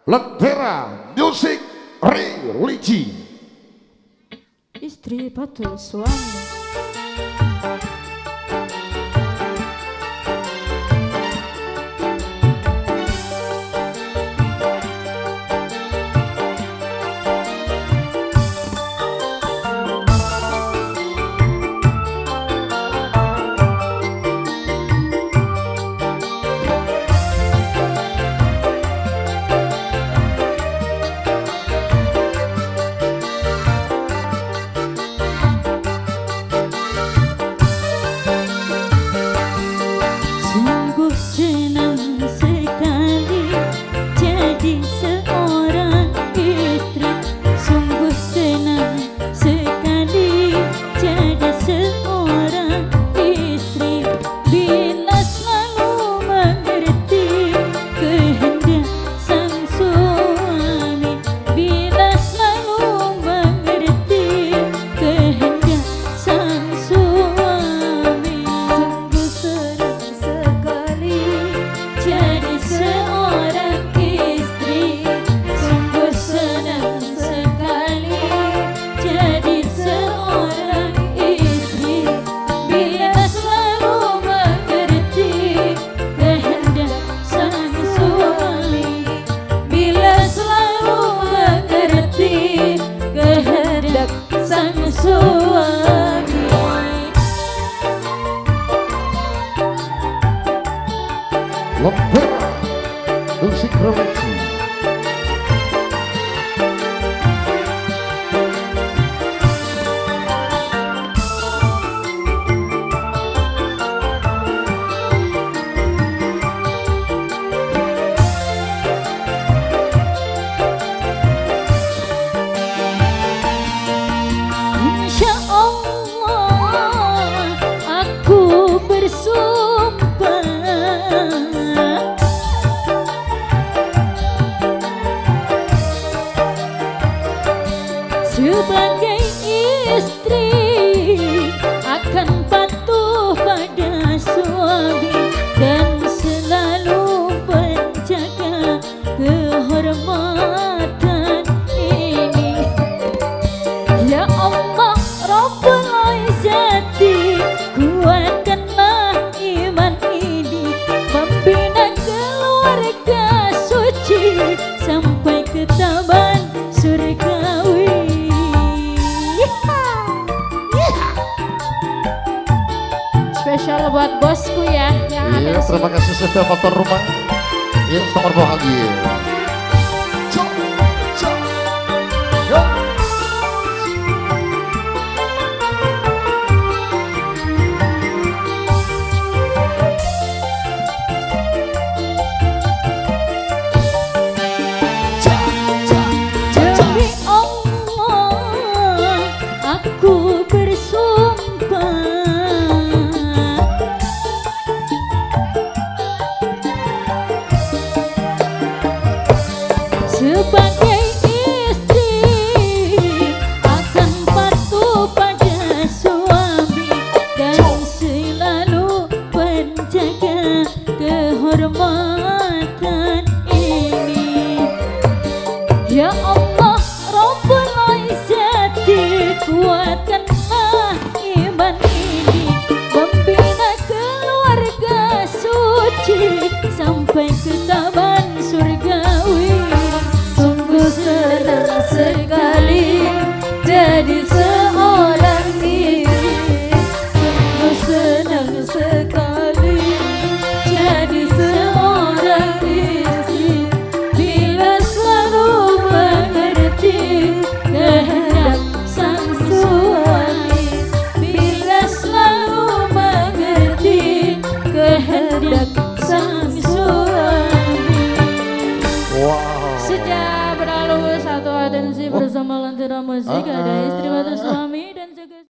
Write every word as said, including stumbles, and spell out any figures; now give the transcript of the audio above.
Lentera Music Religi. Istri patuh suami. Lentera Music Religi. Insya Allah aku bersumpah sebagai istri akan patuh pada suami dan selalu menjaga kehormatan ini. Ya Allah Rabbul Izzati, kuatkanlah iman ini, membina keluarga suci sampai ke taman surgawi. Spesial buat bosku ya yang Iya, ada terima kasih sudah faktor rumah. Iya, sangat bahagia. Cok, cok, yuk. Demi Allah aku bersumpah sebagai istri akan patuh pada suami dan selalu menjaga kehormatan ini. Ya Allah Rabbul Izzati, kuatkanlah iman ini, membina keluarga suci sampai ke taman surgawi. Sungguh senang sekali jadi seorang istri, sungguh senang sekali jadi seorang istri, bila selalu mengerti kehendak sang suami, bila selalu mengerti kehendak sang suami. Wow. Sejak berlalu satu atensi bersama Lentera Musik, ada istri batu suami dan juga